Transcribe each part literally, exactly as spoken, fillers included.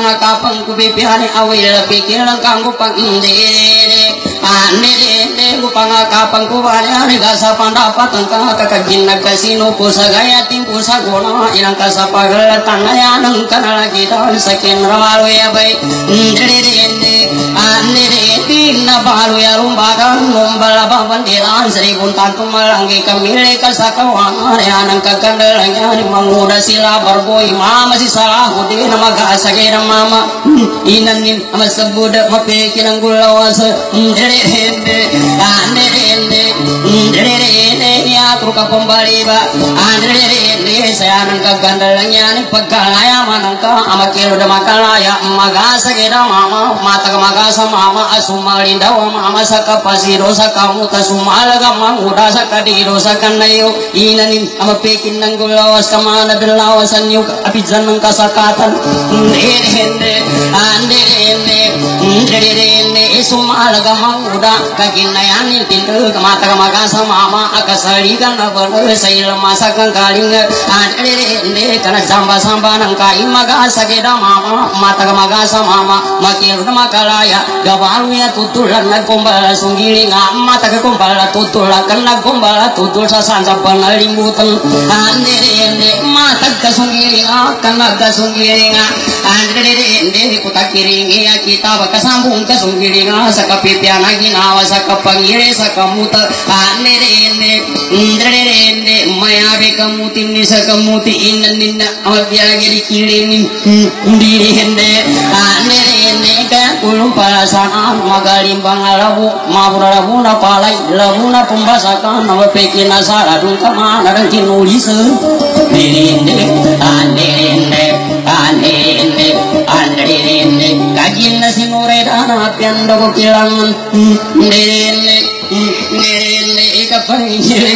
pangakapang kubibihan awil pikir kanggo pangindere anere ku pangakapang kuwanya gasa pandapat engkang kakagin nagkasino po sa gayating po sa guna ilang kasapagalatan ngayon kana lagi daw sakin rawalo yabay ndere anere na balo ya rumbagan ngombala babandiran seribu tantung malanggi kamile kasakawan anang kagandalanya manguda sila barboy mama si salah hudi na mag-asagay ng mama inanin amasabuda mapiki ng gulawas ndere anere ndere ya truka pembaliba anere saya nang kagandalanya ni pagkalaya manangka amakilo da makalaya magasagay ng mama mata magasa mama asumalinda wa mama sakapasiro sakamuta sumalaga manguda sakadiro sakanayo inanin amapikin ng gulawas kamana dalawasan yung apidsan ng kasakatan ndere andere ndere sumalaga manguda kaginayanin tindu kamata kamagasa mama akasaligan na balo sa ilang masakang kaling andere kana samba-samba ng kain magasa keda mama mata kamagasa mama makiro na makalaya gawalu ya tutulan nagkumbala sunggiling mata kakumbala tutulan kan nagkumbala tutul sa sansa panalimutan andere mata kasunggiling kan nagkasunggiling andere kutakiring ya kita bakasambung kasunggiling sa kapipyan na ginawa sa kapangire sa kamuta andere andere mayabe kamutin ni sa kamuti inan nina awabiyagiri kiling ndiri hende andere kaya kulung palasaan magalimbang alabu mabura na palay labuna pembasakan nama pekin asara dung kama narang kinulis dirinde andere andere andere kajin na sinureda na piando ko kilangan dirinde dirinde ikapangire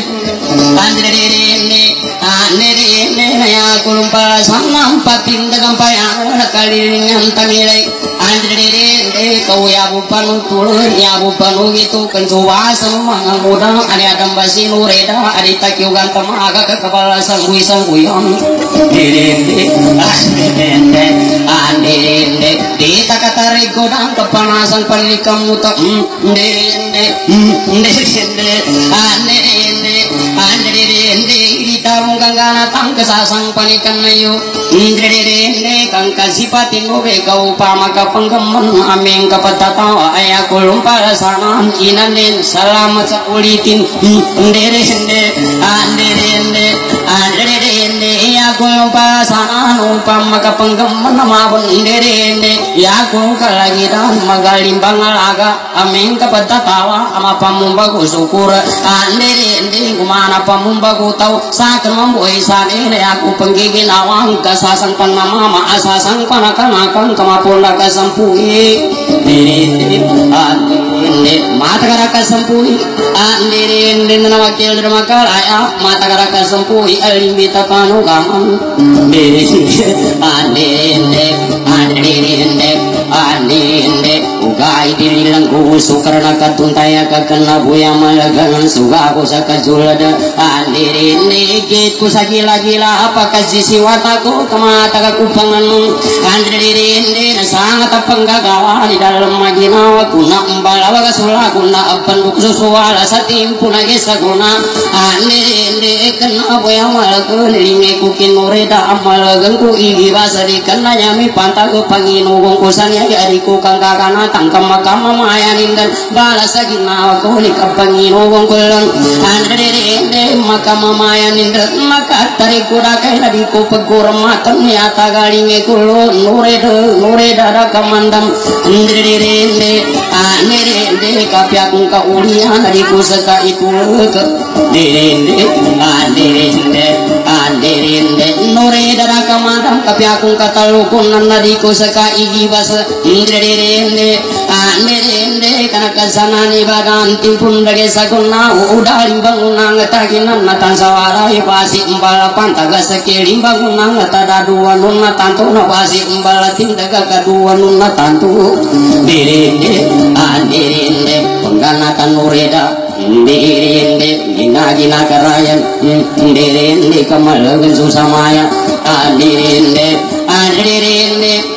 andere andere ya kulung palasaan nampatin dagang payang nakalilingan tangilay andre kau ya bupan tul ya bupan gitu kencuwa semang muda ada ada basi nureda ada takyu ganteng agak ke kepala sanggui sangguyon dirinde andre andre di takatari godang kepanasan panikam mutak dirinde dirinde andre andre ditarung kanggana tang kesasang panikan ayo dirinde kang kasipatin ure kau pamaka penggemen aming kapatatawa ayah kulung palasanan inanin salamat sa ulitin ndere hende andere hende andere hende ya kulung palasanan upam maka penggemen mabon ndere hende ya kulung kalagitan magalimbang alaga aming kapatatawa ama pamumbaku syukur andere hende kumana pamumbaku tau saken membuai sane aku penggigin awang kasasang panmama asasang panakan-akan kemapunda kasampui dirinde andere mata karaka sampui andere nama wakil dermakalaya mata karaka sampui alimbita panugaman dirinde andere andere andere ugai dililangku sukarna katuntaya kakena buya malagan sugaku sakajulada andere gitku sagila-gila apa kasih siwataku kemata kakupangan andre sangat penggagawa di dalam maginawa kuna mbalawa kasula kuna penduk susuala satimpu nagesa kuna andre kena boya malagan linge kukin nureda amalagan ku igi basari kena nyami pantago panginugong kusanya yariku kangkakana tangkam makama mayanin dan balasa ginawa ku ni kapanginugong kulang andre makama mayanin dan maka tarik kurakai nadiku pegur matan nyata galinge kulo nureda nureda da kamandam ndrerende anerende kapyaku ka ulian nadiku seka itu ke dirende anerende anerende nureda da kamandam kapyaku ka talukun nadiku seka igi bas ndrerende anerende kana kasanani bagan timpun dage saguna udalim bangunang taginan natan sawara pasi embal pantaga sekeli bangunang tada dua nunna tantu na pasi embal tindaga kadua nunna tantu dirinde adirinde pengganatan nureda dirinde gina-gina karayan dirinde kamalagan susamaya adirinde adirinde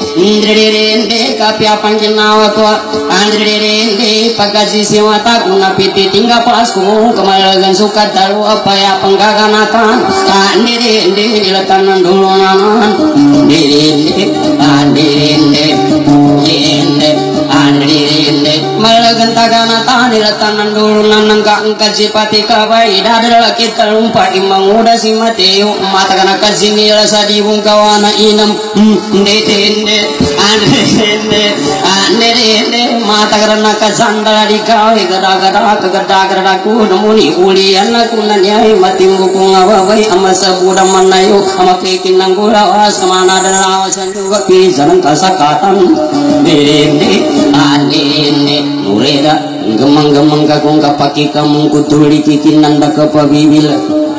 ndrende kapya panjinawa tua andrende pagaji siwata kuna piti tingga pasku kemalagan suka dalu apa ya penggaganatan andrende dilatanan dulu nanan ndrende andrende ndrende andrende malagan taganatan dilatanan dulu nanan ka engkaji pati kabai dadala kita lumpa imang udah si mateo mata kana kazini rasa dibungkawana inam ndrende andrende andrende mata karena kasandala dikawe gada-gada kegada-gada ku nemuni ulian aku nanyai matimbu ku ngawabai ama sabuda manayo ama pekin nang gulawas kemana dan lawasan juga pisan kasakatan ndrende andrende nureda gemang-gemang kakung kapaki kamu kutuli kikin nanda kapabibila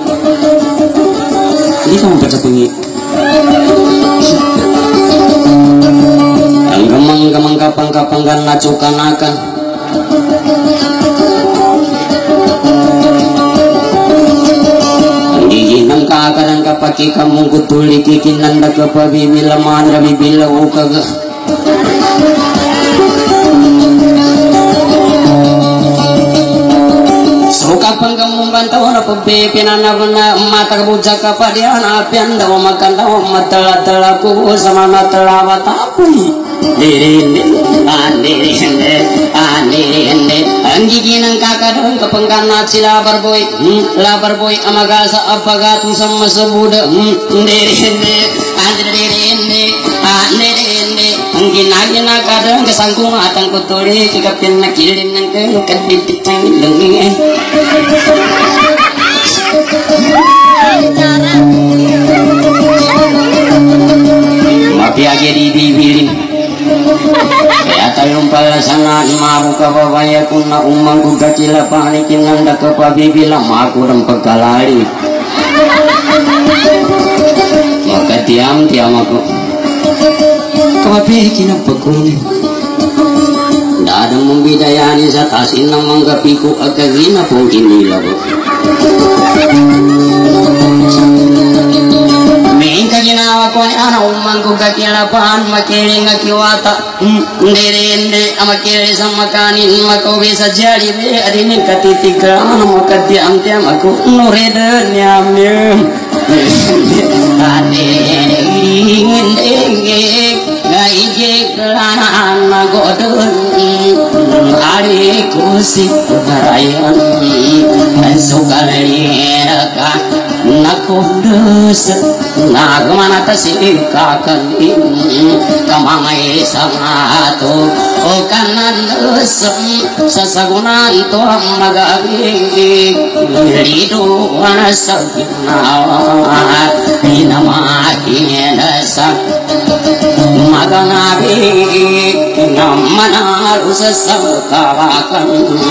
ini kamu baca pengi ang gemang-gemang kapang-kapang kan nacukan akan ang giginang kaakaran kapaki kamu kutuli kikin nanda kapabibila madra bibila ukaga suka panggang membantau na pagpipinan na na mata kabujak kapadian apian daw makandaw matala-tala ko sama matala matapoy dirinde andirinde andirinde ang giginang kakadang kapangganat si labar boy labar boy amagasa apagatong sa masabuda dirinde andirinde andirinde ang ginagina kadang kasangkung atang kutuli kikapin na kilin ng kayo kadipit ng ilangin eh mapiagi di bibilin kaya tayong palasangan mabuka babaya kung na umang kukakila panikin nanda kapabibilang makurang pagkalari magkatiam-tiam ako kapapikin ang pagkunin dadang membidayani sa tasin ng manggapiku agagina pong inilaw Mingka ginawa ko ni ana umang ko kakilapan makiling akiwata ndere amakili sa makanin makobi sa jari be adini katitikan makatiam-tiam aku nureda nyamnya gaije kelanaan magodon ari kusik harayan sukaliraka nakudus nagmana tasikakan kamamay sangato o kanan sasagunan to magagig lido sa ginawa inamakin sa magangabig namanaru sa sangkawakan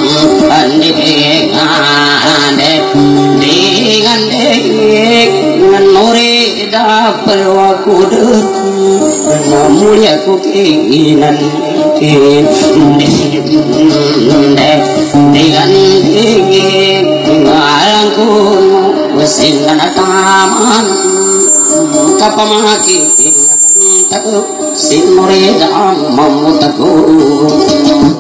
andingane dingane nuri dapal wakudut namulia kukinan dingane ngalangku wasinana taman kapamaki taku sinureda mamutaku